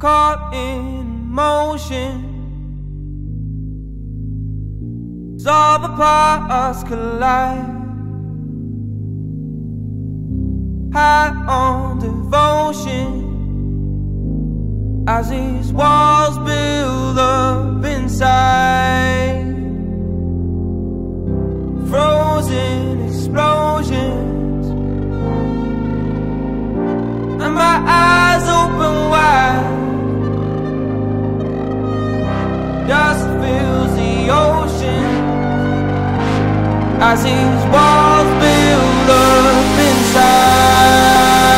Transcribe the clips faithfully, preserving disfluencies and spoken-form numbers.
caught in motion. All the parts collide. High on devotion as these walls build up inside. Frozen explosions and my eyes open wide. Dust fills the ocean as these walls build up inside.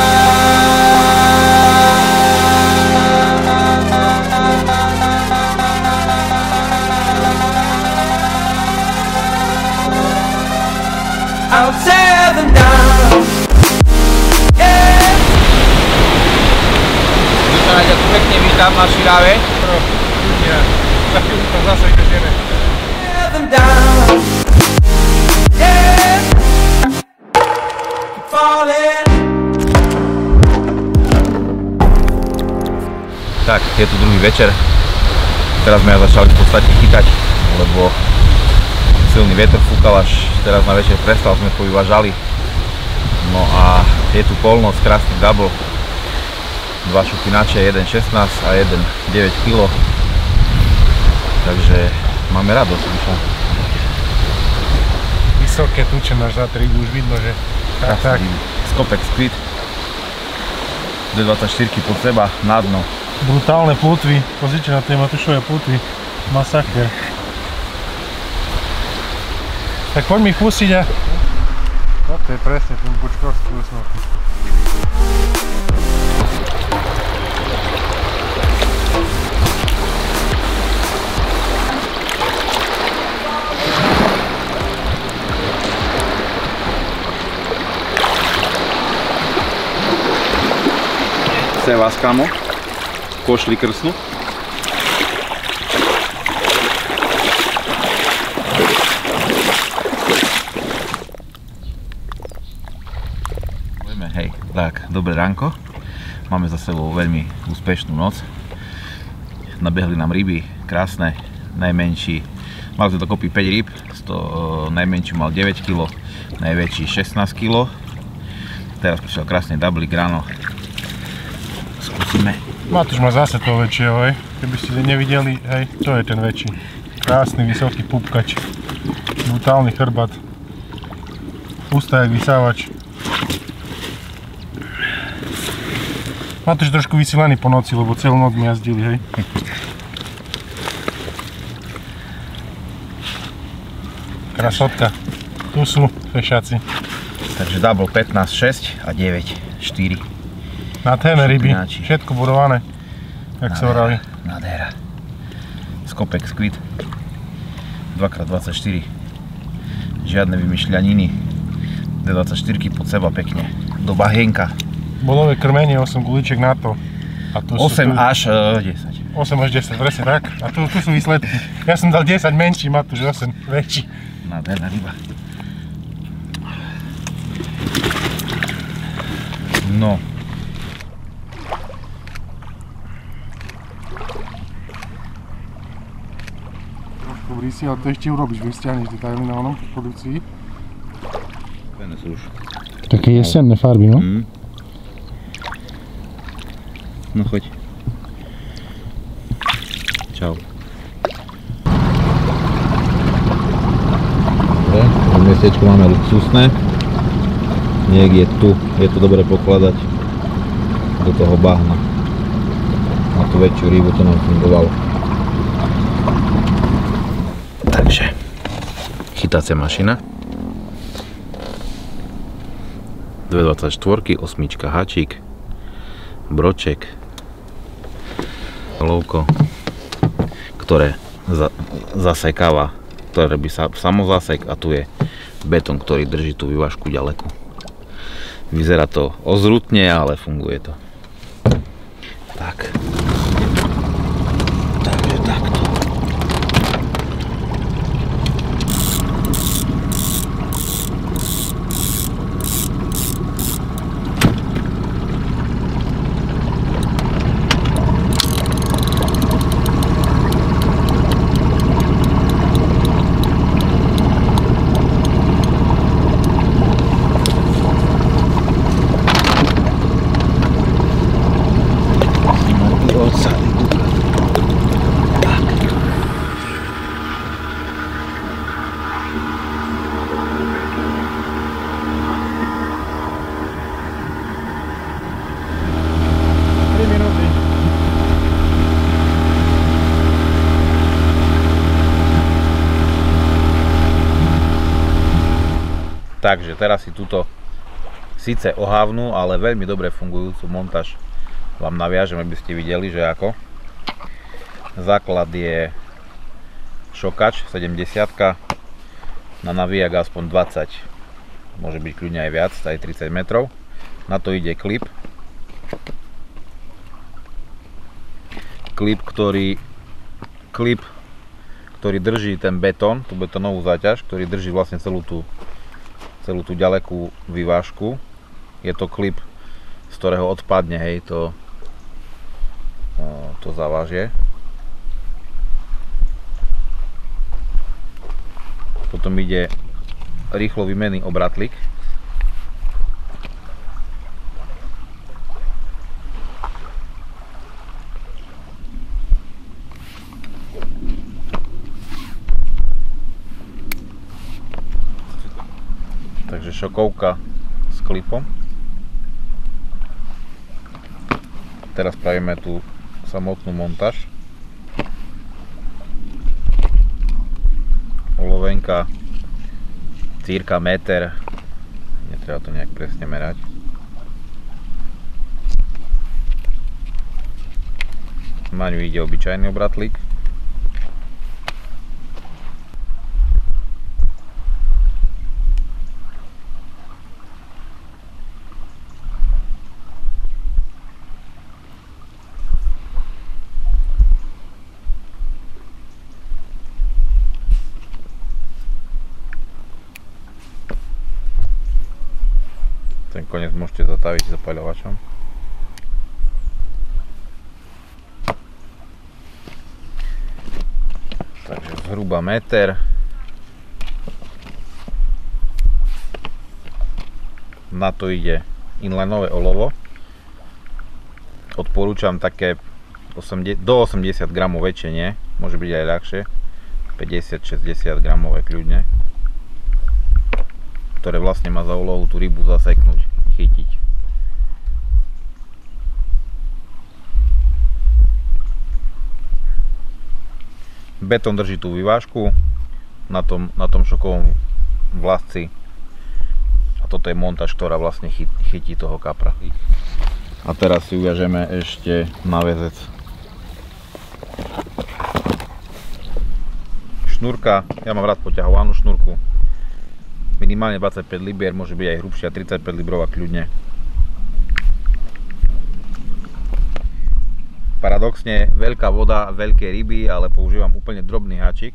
I'll tear them down. Yeah. Tu sa Naďa pekne vítam na Širave. Za chvíľu to zase ideme. Tear them down. Yeah. Keep falling. Tak, je tu druhý večer. Teraz sme ja začali v podstate chytať, lebo silný vietor fúkal, až teraz na večer prestal, sme povyvážali. No a je tu polnoc, krásny double. Dva šupinače, jeden šestnásť a jeden deväť kilogramov. Takže máme radosť, Mišo. Vysoké tuče máš za tri, už vidno, že tak, tak. Skopek Squid. dve dvadsaťštyri pod seba, na dno. Brutálne plutvy, pozrite na tie Matušové plutvy. Masaker. Tak poď mi ich pustiť a... No to je presne ten bučkovský úsnov. Se vás, kamo, pošli krsnu. Hej, tak, dobré ránko. Máme za sebou veľmi úspešnú noc. Nabehli nám ryby, krásne, najmenší. Mali sme dokopy päť rýb, z toho najmenší mal deväť kilogramov, najväčší šestnásť kilogramov. Teraz prišiel krásny double ráno. Skúsime. Matúš má zase toho väčšieho, hej. Keby ste nevideli, hej, to je ten väčší. Krásny, vysoký pupkač. Brutálny chrbát. Ústa jak vysávač. Matúš trošku vysielaný po noci, lebo celú noc mi jazdili, hej. Krasotka. Tu sú fešáci. Takže double pätnásť šesť a deväť štyri. Nádherné ryby, všetko budované, jak sa horali. Nádhera. Skopek Squid. dva krát dvadsaťštyri. Žiadne vymyšľaniny. dve dvadsaťštyri pod seba pekne. Do bahienka. Bolové krmenie, osem guličiek na to. A tu osem sú tu... až desať. osem až desať, presne tak. A tu, tu sú výsledky. Ja som dal desať menší, Matúš osem väčší. Nádherná ryba. No. Trošku brýsi, ale to ešte urobíš, vystiahneš detaily na onom produkcii. Pene sú už. Také jesenné farby, no? Mm. No choď. Čau. Dobre, to miestečko máme luxusné. Niekde tu je to dobre pokladať do toho bahna. Na tú väčšiu rybu to nám fungovalo. Takže, chytacia mašina. dve dvadsaťštyri, osmička hačík, broček, lovko, ktoré za, zasekáva, ktoré robí sa, samozasek, a tu je betón, ktorý drží tú vyvážku ďaleko. Vyzerá to ozrutne, ale funguje to. Tak. Takže takto. Takže teraz si túto síce ohávnu, ale veľmi dobre fungujúcu montáž vám naviažem, aby ste videli, že ako. Základ je šokač sedemdesiat, na navíjak aspoň dvadsať, môže byť kľudne aj viac, aj tridsať metrov. Na to ide klip. Klip, ktorý, klip, ktorý drží ten betón, tú betónovú záťaž, ktorý drží vlastne celú tú, celú tú ďalekú vyvážku. Je to klip, z ktorého odpadne, hej, to, to závažie. Potom ide rýchlo výmenný obratlík. Takže šokovka s klipom. Teraz spravíme tú samotnú montáž. Olovenka cirka meter, netreba to nejak presne merať. Na ňu ide obyčajný obratlík. Ten koniec môžete zataviť zapaľovačom. Takže zhruba meter. Na to ide inlinové olovo. Odporúčam také do osemdesiat gramov väčšie, nie? Môže byť aj ľahšie. päťdesiat šesťdesiat gramové kľudne. Ktoré vlastne má za úlohu tú rybu zaseknúť, chytiť. Betón drží tú vyvážku na tom, na tom šokovom vlásci a toto je montáž, ktorá vlastne chy, chytí toho kapra. A teraz si uviažeme ešte náväzec. Šnúrka, ja mám rád poťahovanú šnúrku. Minimálne dvadsaťpäť libier, môže byť aj hrubšia, tridsaťpäť librová kľudne. Paradoxne veľká voda, veľké ryby, ale používam úplne drobný háčik.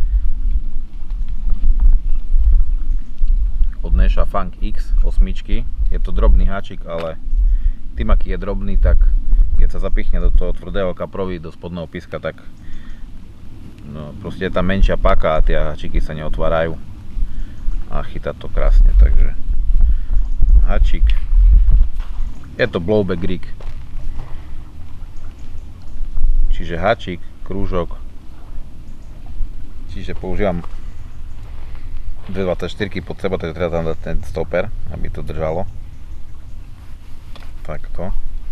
Od Nesha Funk X osem. Je to drobný háčik, ale tým aký je drobný, tak keď sa zapichne do toho tvrdého kaprovi, do spodného píska, tak no, proste je tam menšia páka a tie háčiky sa neotvárajú. A chytá to krásne, takže háčik. Je to blowback rig. Čiže háčik, krúžok. Čiže používam dve dvadsaťštyri pod seba, takže treba tam dať ten stoper, aby to držalo. Takto.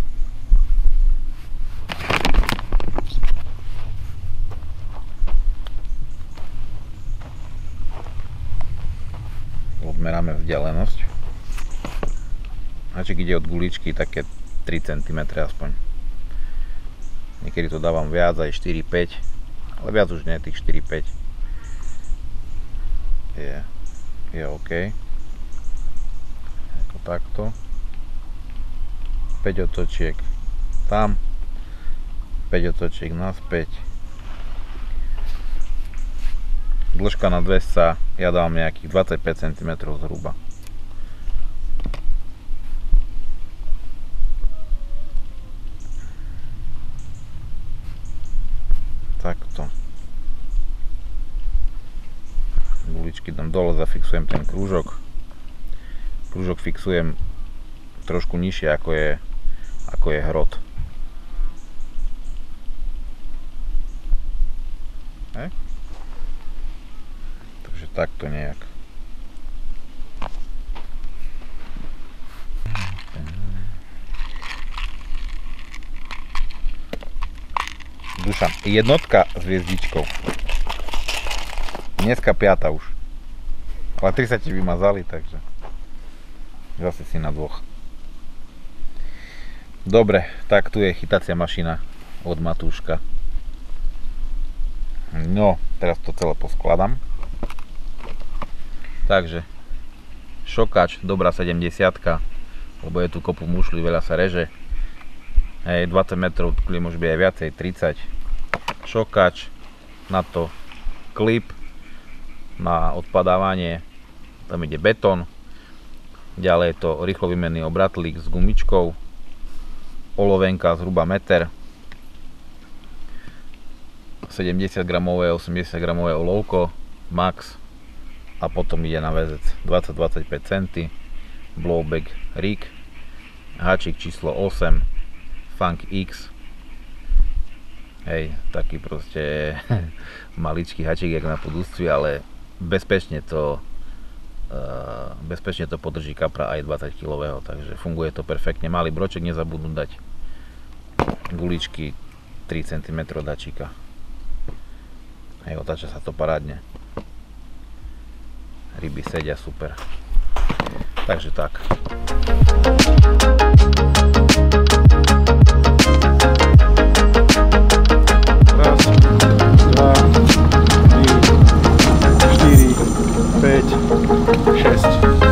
Odmeráme vzdialenosť. Háčik ide od guličky také tri centimetre aspoň. Niekedy to dávam viac, aj štyri päť, ale viac už nie, tých štyri päť je, je OK. Ako takto. päť otočiek tam, päť otočiek naspäť. Dĺžka na dvesť ja dávam nejakých dvadsaťpäť centimetrov zhruba. Takto. Guličky dám dole, zafixujem ten krúžok. Krúžok fixujem trošku nižšie ako je, ako je hrot. Hej. Takže takto nejak. Dušan, jednotka s hviezdičkou. Dneska piata už. Ale tri sa ti vymazali, takže zase si na dvoch. Dobre, tak tu je chytacia mašina od Matúška. No, teraz to celé poskladám. Takže šokač, dobrá sedemdesiatka, lebo je tu kopu mušľu, veľa sa reže. Hej, dvadsať metrov, kľud môže byť aj viacej, tridsať. Šokač, na to klip, na odpadávanie, tam ide betón. Ďalej je to rýchlo výmenný obratlík s gumičkou, olovenka zhruba meter, sedemdesiat gramové, osemdesiat gramové olovko, max, a potom ide na väzec dvadsať dvadsaťpäť centimetrov, blowback rig, háčik číslo osem, Funk X, hej, taký proste maličký háčik jak na podústvi, ale bezpečne to uh, bezpečne to podrží kapra aj dvadsať kilového, takže funguje to perfektne. Malý broček nezabudnú dať, guličky tri centimetre dačíka, hej, otáča sa to parádne, ryby sedia super, takže tak. Raz, dva, tri, štyri, päť, šesť.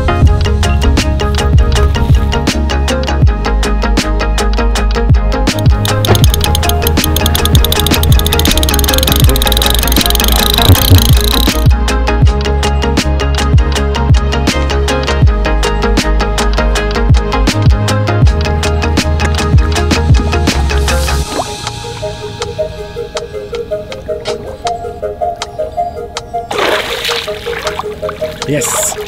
Yes!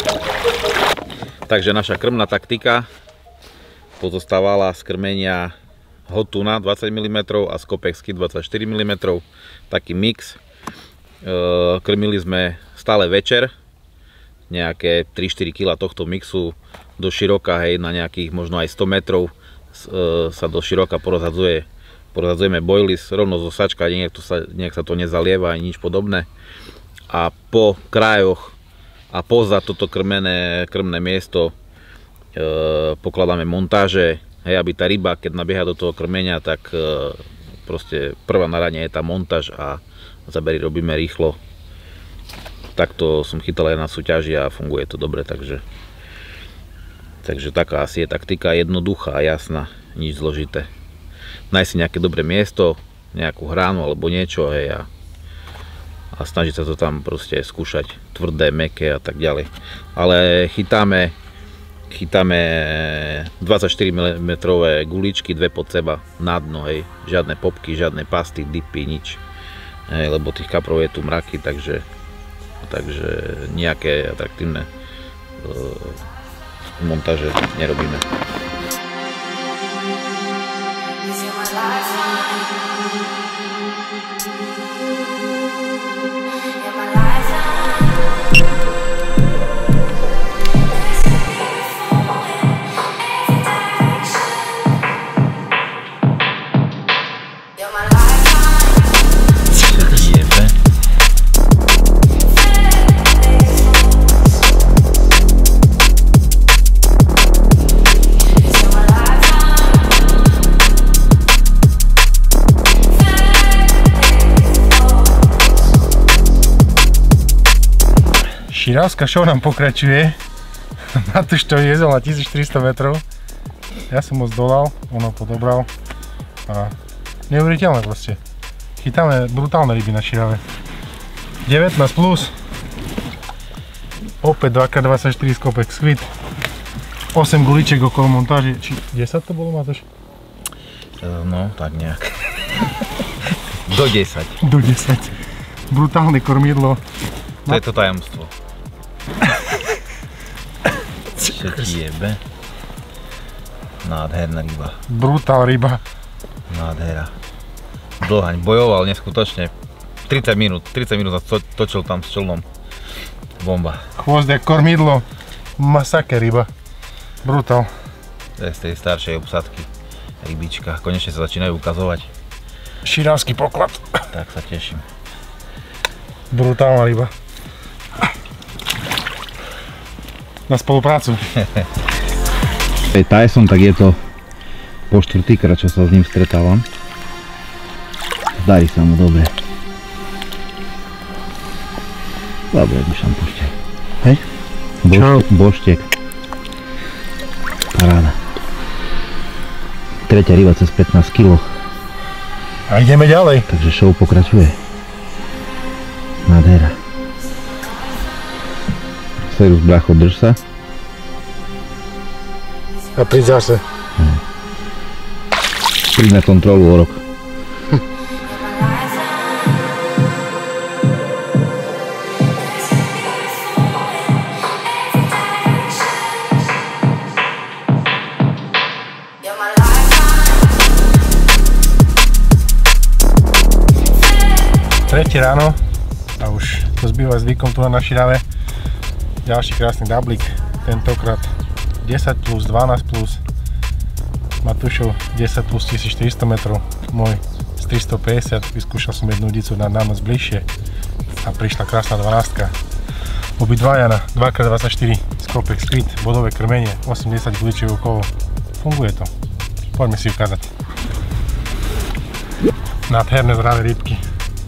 Takže naša krmná taktika pozostávala z krmenia hotuna dvadsať milimetrov a skopexky dvadsaťštyri milimetre, taký mix. Krmili sme stále večer, nejaké tri štyri kilá tohto mixu do široka, hej, na nejakých možno aj sto metrov sa do široka porozhadzuje, porozhadzujeme boilies rovno zo sačka, nech, sa, nech sa to nezalieva ani nič podobné. A po krajoch a poza toto krmené, krmné miesto e, pokladáme montáže, hej, aby tá ryba, keď nabieha do toho krmenia, tak e, proste prvá na rane je tá montáž a zabery robíme rýchlo. Takto som chytal aj na súťaži a funguje to dobre, takže takže taká asi je taktika, jednoduchá a jasná, nič zložité. Nájsť si nejaké dobré miesto, nejakú hránu alebo niečo, hej, a a snažiť sa to tam proste skúšať, tvrdé, mäkké a tak ďalej. Ale chytáme, chytáme dvadsaťštyri milimetre guličky, dve pod seba, na dno, hej. Žiadne popky, žiadne pasty, dipy, nič. Hej, lebo tých kaprov je tu mraky, takže, takže nejaké atraktívne uh, montáže nerobíme. Širavská show nám pokračuje. Matúš to viezol na tisícštyristo metrov. Ja som ho zdolal, on ho podobral. A neuveriteľné proste. Chytáme brutálne ryby na Širave. devätnásť plus. Opäť dva krát dvadsaťštyri skopek skvit. osem guliček okolo montáže. Či desať to bolo, Matúš? No, tak nejak. Do desať. Do desať. Brutálne kormidlo. To je to tajomstvo. Čo ti jebe? Nádherná ryba. Brutál ryba. Nádhera. Dlhaň bojoval neskutočne. tridsať minút, tridsať minút to, točil tam s člnom. Bomba. Chvost jak kormidlo. Masaker ryba. Brutál. To je z tej staršej obsadky. Rybička. Konečne sa začínajú ukazovať. Širavský poklad. Tak sa teším. Brutálna ryba. na spoluprácu. Tyson, tak je to po štvrtýkrát, čo sa s ním stretávam. Darí sa mu dobre. Dobre, Dušan, pušťaj. Hej. Boštek, boštek. Paráda. Tretia ryba cez pätnásť kilogramov. A ideme ďalej. Takže show pokračuje. Nádhera. Serus, bracho, drž sa. A príď zase. Hm. Príď na kontrolu o rok. Tretie ráno a už to zbýva zvykom tu na Širave. Ďalší krásny dublik, tentokrát desať plus dvanásť plus. Matúšov desať plus tisícštyristo metrov, môj z tristopäťdesiat, vyskúšal som jednu udicu na noc bližšie a prišla krásna dvanástka. Obidvaja na dva krát dvadsaťštyri skopek speed, bodové krmenie, osemdesiat guličievou kolo. Funguje to. Poďme si ukázať. Nádherné zdravé rybky.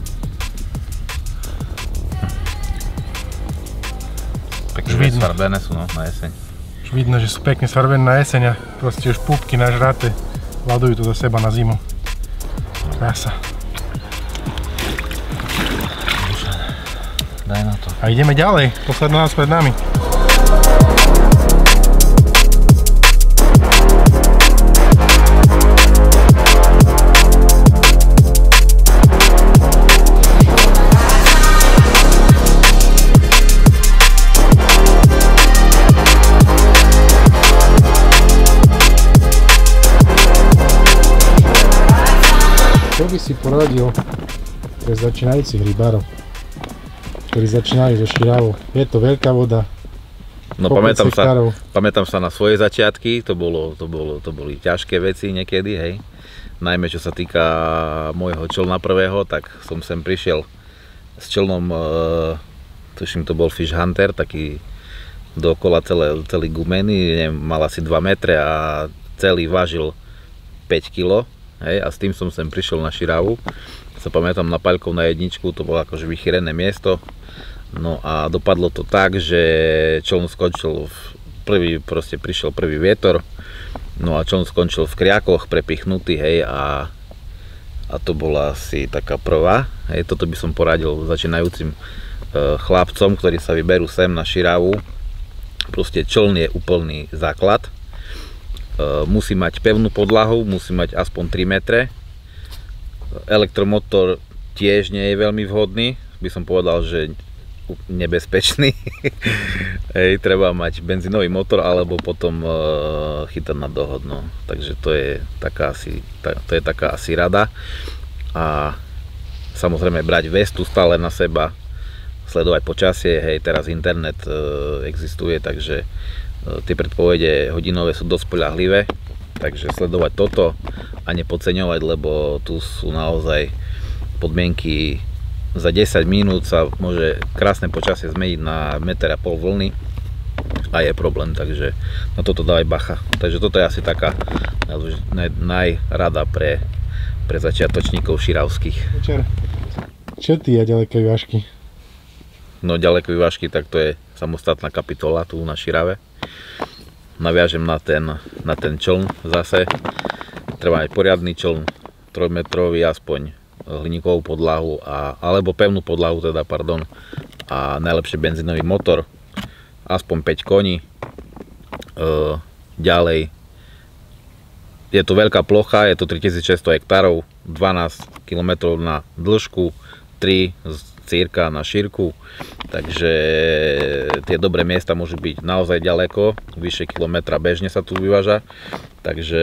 Už vidno, svarbené sú no, na jeseň. Už vidno, že sú pekne svarbené na jeseň a proste už púpky nažraté ladujú to do seba na zimu. Krása. Daj na to. A ideme ďalej, posledná nás pred nami. Čo by si poradil pre začínajúcich rybárov, ktorí začínajú so Širavou? Je to veľká voda. No pamätám sa, pamätám sa na svoje začiatky, to, bolo, to, bolo, to boli ťažké veci niekedy, hej. Najmä čo sa týka môjho člna prvého, tak som sem prišiel s člnom, e, tuším to bol Fish Hunter, taký dookola celé, celý gumený, neviem, mal asi dva metre a celý vážil päť kilogramov. Hej, a s tým som sem prišiel na Širavu. Sa pamätám na paľkov na jedničku, to bolo akože vychýrené miesto. No a dopadlo to tak, že čln skončil v prvý, proste prišiel prvý vietor. No a čln skončil v kriakoch, prepichnutý, hej, a, a to bola asi taká prvá. Hej, toto by som poradil začínajúcim e, chlapcom, ktorí sa vyberú sem na Širavu. Proste čln je úplný základ. Musí mať pevnú podlahu, musí mať aspoň tri metre. Elektromotor tiež nie je veľmi vhodný, by som povedal, že nebezpečný. Hej, treba mať benzínový motor alebo potom uh, chytať na dohod. No. Takže to je taká asi, ta, to je taká asi rada. A samozrejme brať vestu stále na seba, sledovať počasie. Hej, teraz internet uh, existuje, takže tie predpovede hodinové sú dosť poľahlivé, takže sledovať toto a nepodceňovať, lebo tu sú naozaj podmienky. Za desať minút sa môže krásne počasie zmeniť na meter a pol vlny a je problém, takže na toto dávaj bacha. Takže toto je asi taká naj, najrada pre, pre začiatočníkov širavských. Večer. Čo ty a ďaleké vážky? No ďaleké vážky, tak to je samostatná kapitola tu na Širave. Naviažem na ten, na ten čln zase. Treba mať poriadny čln, trojmetrový aspoň, hliníkovú podlahu, a, alebo pevnú podlahu teda, pardon, a najlepšie benzínový motor, aspoň päť koní. E, ďalej, je to veľká plocha, je to tritisícšesťsto hektárov, dvanásť kilometrov na dĺžku, tri cirka na šírku, takže tie dobré miesta môžu byť naozaj ďaleko, vyše kilometra bežne sa tu vyváža, takže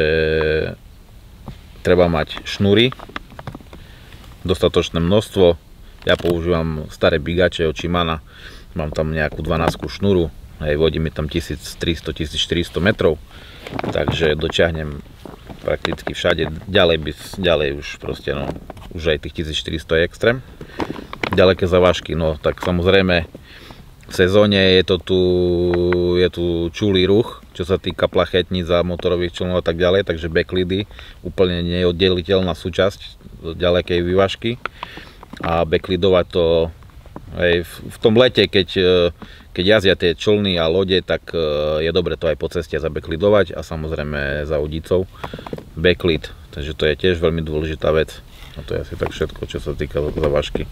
treba mať šnúry, dostatočné množstvo. Ja používam staré bigače od Shimana, mám tam nejakú dvanásť šnúru, hej, vodí mi tam tisíctristo až tisícštyristo metrov, takže dočiahnem prakticky všade. Ďalej, by, ďalej už proste, no, už aj tých tisícštyristo je extrém. Ďaleké zavážky, no tak samozrejme v sezóne je to tu, je tu čulý ruch, čo sa týka plachetníc a motorových člnov a tak ďalej, takže backlidy úplne neoddeliteľná súčasť ďalekej vývažky a backlidovať to aj v, v tom lete, keď, keď jazdia tie člny a lode, tak je dobre to aj po ceste zabacklidovať a samozrejme za udicou backlid, takže to je tiež veľmi dôležitá vec a to je asi tak všetko, čo sa týka závažky.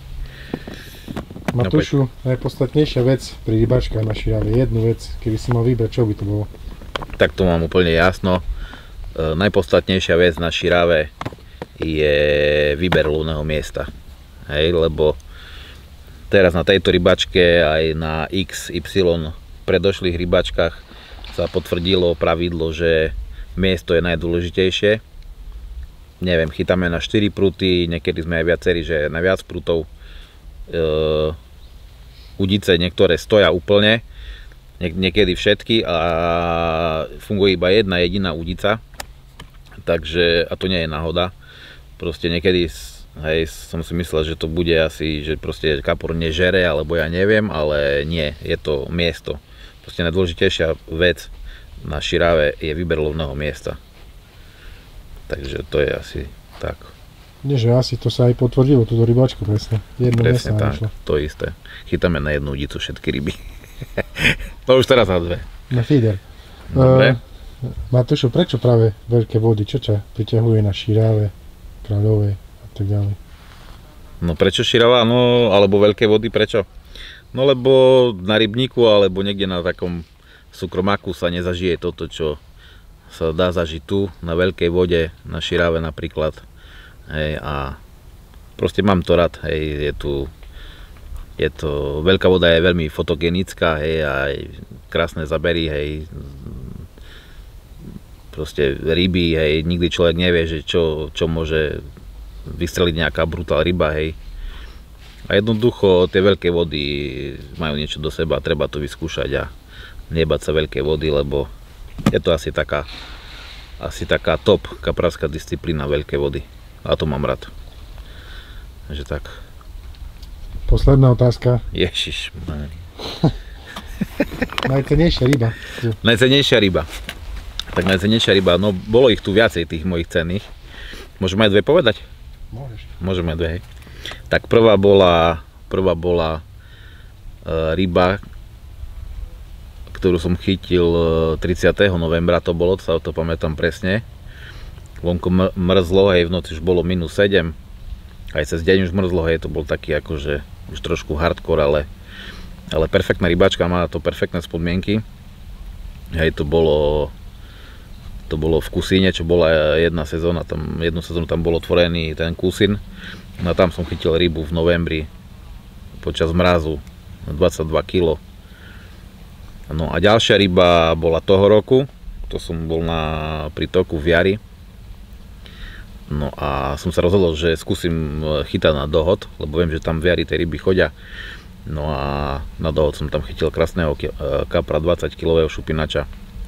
Matúšu, najpodstatnejšia vec pri rybačkách na Širave, jednu vec, keby si mal vybrať, čo by to bolo? Tak to mám úplne jasno. E, najpodstatnejšia vec na Širave je výber lovného miesta. Hej, lebo teraz na tejto rybačke aj na iks ypsilon predošlých rybačkách sa potvrdilo pravidlo, že miesto je najdôležitejšie. Neviem, chytáme na štyri pruty, niekedy sme aj viacerí, že na viac prutov. Uh, udice niektoré stoja úplne, niek niekedy všetky a funguje iba jedna jediná udica, takže, a to nie je náhoda, proste niekedy hej, som si myslel, že to bude asi, že proste kapor nežere, alebo ja neviem, ale nie, je to miesto. Proste najdôležitejšia vec na Širave je výber lovného miesta, takže to je asi tak. Nie, že asi to sa aj potvrdilo, túto rybačku presne. Jedno presne tak, vyšlo. To isté. Chytáme na jednu udicu všetky ryby. No už teraz na dve. Na feeder. Dobre. Uh, Matúšu, prečo práve veľké vody? Čo ťa priťahuje na Širave, Kráľovej a tak ďalej? No prečo Širava? No, alebo veľké vody, prečo? No lebo na rybníku alebo niekde na takom súkromáku sa nezažije toto, čo sa dá zažiť tu, na veľkej vode, na Širave napríklad. Hej, a proste mám to rád, hej, je tu, je to, veľká voda je veľmi fotogenická, hej, aj krásne zabery, hej, proste ryby, hej, nikdy človek nevie, že čo, čo môže vystreliť nejaká brutál ryba, hej. A jednoducho tie veľké vody majú niečo do seba, treba to vyskúšať a nebať sa veľké vody, lebo je to asi taká, asi taká top kaprárska disciplína veľké vody. A to mám rád. Takže tak. Posledná otázka. Ježiš. Najcennejšia ryba. Najcennejšia ryba. Tak najcennejšia ryba, no bolo ich tu viacej tých mojich cenných. Môžeme aj dve povedať? Môžeš. Môžeme aj dve, hej. Tak prvá bola, prvá bola e, ryba, ktorú som chytil tridsiateho novembra, to bolo, sa to pamätám presne. Vonku mrzlo, hej, v noci už bolo minus sedem, aj cez deň už mrzlo, hej, to bol taký akože už trošku hardcore, ale, ale perfektná rybačka, má to perfektné spodmienky. Hej, to bolo, to bolo v Kusíne, čo bola jedna sezóna, tam, jednu sezónu tam bol otvorený ten Kusín, no a tam som chytil rybu v novembri počas mrazu, dvadsaťdva kilogramov. No a ďalšia ryba bola toho roku, to som bol na prítoku v Jari. No a som sa rozhodol, že skúsim chytať na dohod, lebo viem, že tam v Jari tie ryby chodia. No a na dohod som tam chytil krásneho kapra dvadsať kilového šupinača.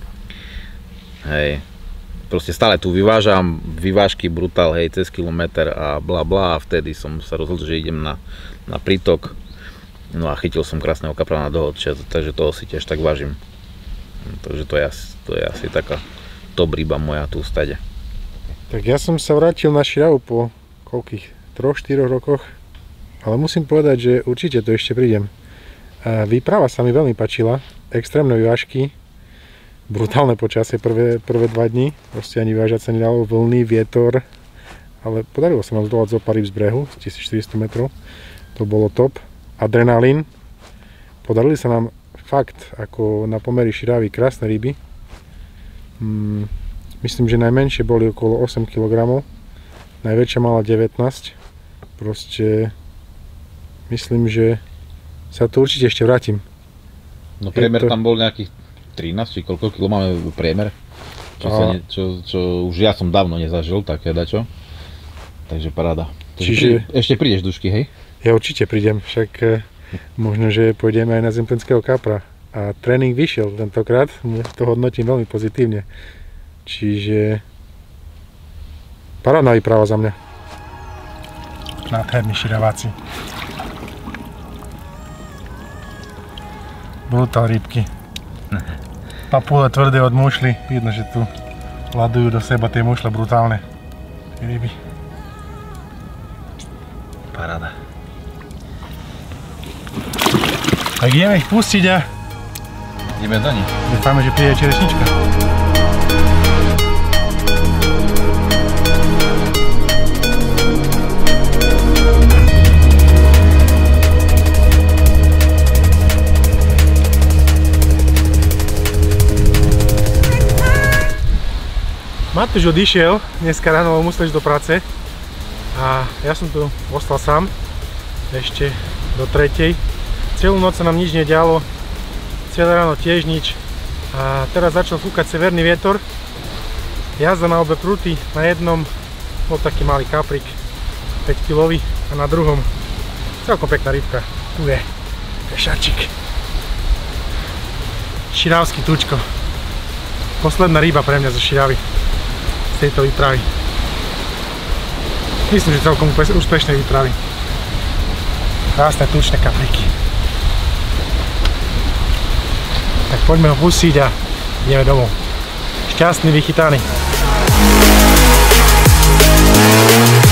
Hej, proste stále tu vyvážam, vyvážky brutál, hej, cez kilometr a bla bla, a vtedy som sa rozhodol, že idem na, na prítok. No a chytil som krásneho kapra na dohod, takže toho si tiež tak vážim. Takže to je, to je asi taká top ryba moja tu v stade. Tak ja som sa vrátil na Širavu po koľkých troch štyroch rokoch, ale musím povedať, že určite to ešte prídem. Výprava sa mi veľmi páčila, extrémne vývažky, brutálne počasie prvé, prvé dva dni, proste ani vyvážať sa nedalo, vlny, vietor, ale podarilo sa nám zdolať zo pár ryb z brehu, z tisícštyristo metrov, to bolo top. Adrenalín, podarili sa nám fakt ako na pomery Širavy krásne ryby. Hmm. Myslím, že najmenšie boli okolo osem kilogramov, najväčšia mala devätnásť. Proste myslím, že sa to určite ešte vrátim. No priemer to... tam bol nejakých trinásť, či koľko kilo máme priemer? Čo, a... sa ne, čo, čo už ja som dávno nezažil, také dačo. Takže paráda. Čiže... Prí, ešte prídeš, Dušky, hej? Ja určite prídem, však možno, že pôjdeme aj na zemplínskeho kapra. A tréning vyšiel tentokrát, to hodnotím veľmi pozitívne. Čiže parádna výprava za mňa. Nádherní širaváci. Brutál rybky. Papule tvrdé od mušly, vidno, že tu ladujú do seba tie mušle brutálne. Ryby. Paráda. Tak ideme ich pustiť a ideme do nich. dúfame, že príde čerešnička. Matúš odišiel, dneska ráno musel ísť do práce a ja som tu ostal sám ešte do tretej. Celú noc sa nám nič nedialo, celé ráno tiež nič a teraz začal fúkať severný vietor. Jazda na obe prúty, na jednom bol taký malý kaprik, päť kilový a na druhom celkom pekná rybka. Tu je pešačik. Širavský tučko. Posledná ryba pre mňa zo Širavy. Z tejto výpravy. Myslím, že celkom úspešné výpravy. Krásne tučné kapriky. Tak poďme ho pustiť a ideme domov. Šťastný, vychytaný.